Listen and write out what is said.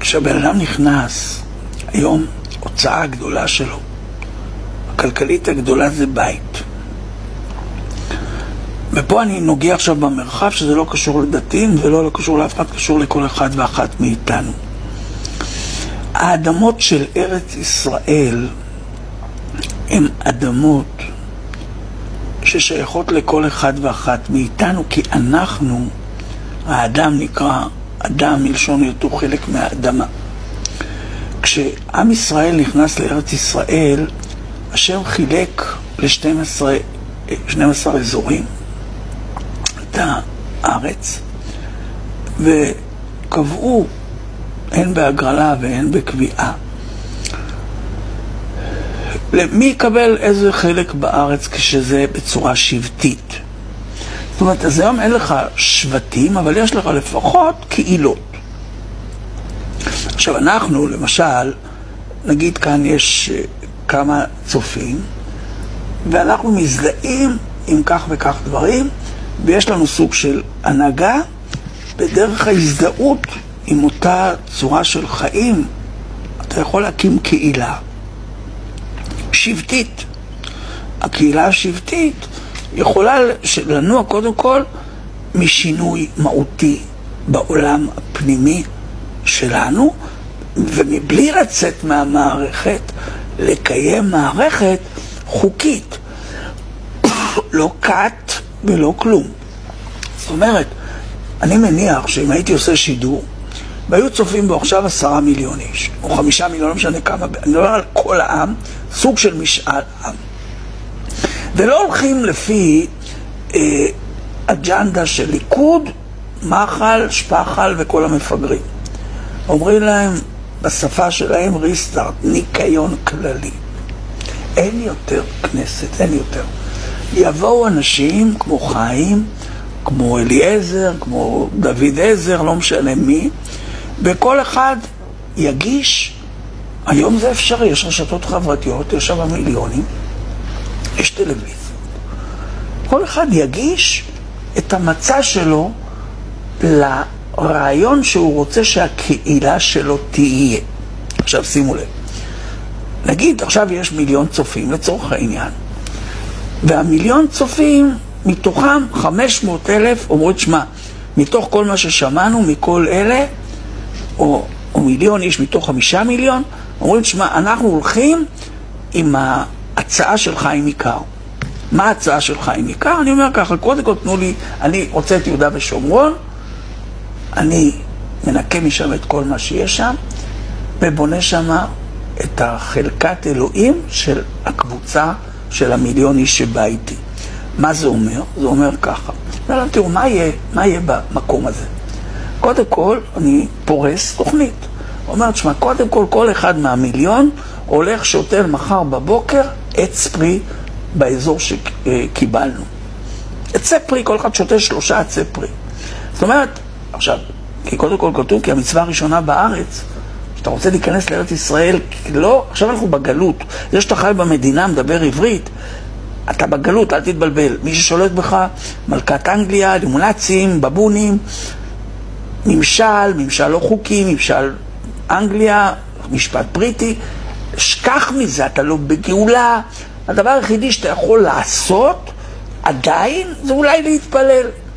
כשהבן אדם נכנס, היום הוצאה הגדולה שלו, הכלכלית הגדולה זה בית. ופה אני נוגע עכשיו במרחב שזה לא קשור לדתיים ולא קשור לאף אחד, קשור לכל אחד ואחת מאיתנו. האדמות של ארץ ישראל הן אדמות ששייכות לכל אחד ואחת מאיתנו, כי אנחנו, האדם נקרא אדם מלשון היותו חלק מהאדמה. כשעם ישראל נכנס לארץ ישראל, השם חילק ל-12 אזורים את הארץ, וקבעו הן בהגרלה והן בקביעה למי יקבל איזה חלק בארץ כשזה בצורה שבטית. זאת אומרת, אז היום אין לך שבטים, אבל יש לך לפחות קהילות. עכשיו אנחנו, למשל, נגיד כאן יש כמה צופים, ואנחנו מזדהים עם כך וכך דברים, ויש לנו סוג של הנהגה, בדרך ההזדהות עם אותה צורה של חיים, אתה יכול להקים קהילה שבטית. הקהילה השבטית יכולה לנוע קודם כל משינוי מהותי בעולם הפנימי שלנו, ומבלי לצאת מהמערכת, לקיים מערכת חוקית. לא קט ולא כלום. זאת אומרת, אני מניח שאם הייתי עושה שידור, והיו צופים בו עכשיו 10 מיליון איש, או 5 מיליון, לא משנה כמה, אני מדבר על כל העם, סוג של משאל עם. ולא הולכים לפי אג'נדה של ליכוד, מחל, שפחל וכל המפגרים. אומרים להם בשפה שלהם ריסטארט, ניקיון כללי. אין יותר כנסת, אין יותר. יבואו אנשים כמו חיים, כמו אליעזר, כמו דוד עזר, לא משנה מי, וכל אחד יגיש, היום זה אפשרי, יש רשתות חברתיות, יש שם מיליונים, יש טלוויזיה. כל אחד יגיש את המצע שלו לרעיון שהוא רוצה שהקהילה שלו תהיה. עכשיו שימו לב, נגיד עכשיו יש 1,000,000 צופים לצורך העניין, והמיליון צופים מתוכם 500,000 אומרות שמה, מתוך כל מה ששמענו, מכל אלה, או 1,000,000 איש מתוך 5 מיליון, אומרים שמה, אנחנו הולכים עם ההצעה של חיים עיקר. מה ההצעה של חיים עיקר? אני אומר ככה, קודם כל תנו לי, אני רוצה את יהודה ושומרון, אני מנקה משם את כל מה שיש שם, ובונה שם את החלקת אלוהים של הקבוצה של 1,000,000 איש שבא איתי. מה זה אומר? זה אומר ככה. תראו, מה יהיה במקום הזה? קודם כל, אני פורס תוכנית. אומרת, שמה, קודם כל, כל אחד מה1,000,000 הולך שוטל מחר בבוקר עץ פרי באזור שקיבלנו. עצי פרי, כל אחד שוטל 3 עצי פרי. זאת אומרת, עכשיו, כי קודם כל כתוב, כי המצווה הראשונה בארץ, שאתה רוצה להיכנס לארץ ישראל, לא, עכשיו אנחנו בגלות. זה שאתה חי במדינה, מדבר עברית, אתה בגלות, אל תתבלבל. מי ששולט בך, מלכת אנגליה, לימונצים, בבונים, ממשל לא חוקי, ממשל אנגליה, משפט בריטי, שכח מזה, אתה לא בגאולה. הדבר היחידי שאתה יכול לעשות, עדיין, זה אולי להתפלל.